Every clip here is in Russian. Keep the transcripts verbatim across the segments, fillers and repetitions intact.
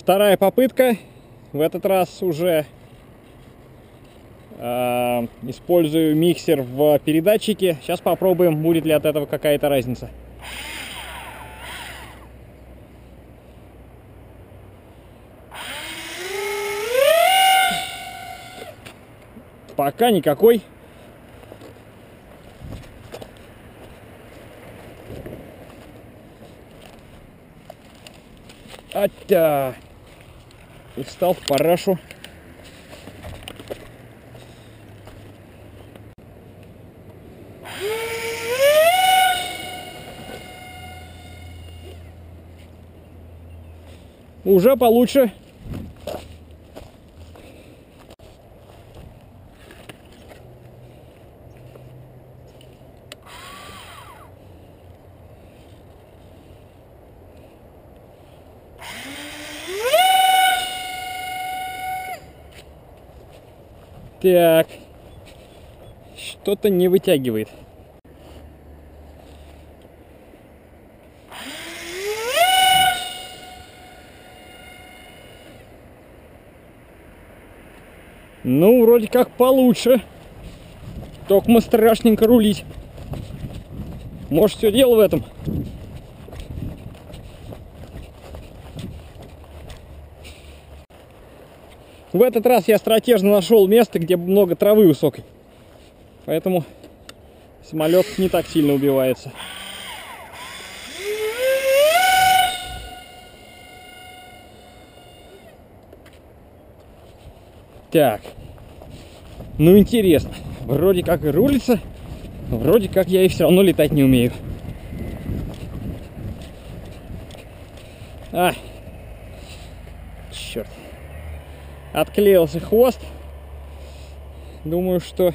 Вторая попытка. В этот раз уже э, использую миксер в передатчике. Сейчас попробуем, будет ли от этого какая-то разница. Пока никакой. Атя! И встал в парашу. Уже получше. Так, что-то не вытягивает. Ну, вроде как получше. Только страшненько рулить. Может, все дело в этом. В этот раз я стратежно нашел место, где много травы высокой. Поэтому самолет не так сильно убивается. Так. Ну, интересно. Вроде как и рулится. Вроде как я и все равно летать не умею. А. Черт. Отклеился хвост. Думаю, что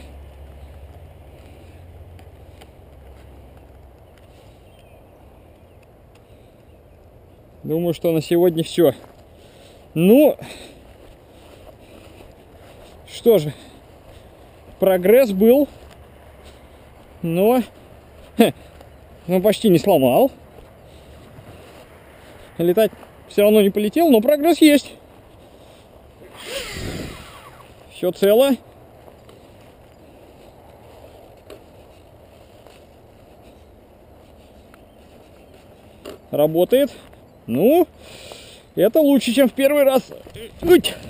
Думаю, что на сегодня все. Ну, что же, прогресс был, но ха, ну, почти не сломал. Летать все равно не полетел, но прогресс есть. Все цело. Работает. Ну, это лучше, чем в первый раз.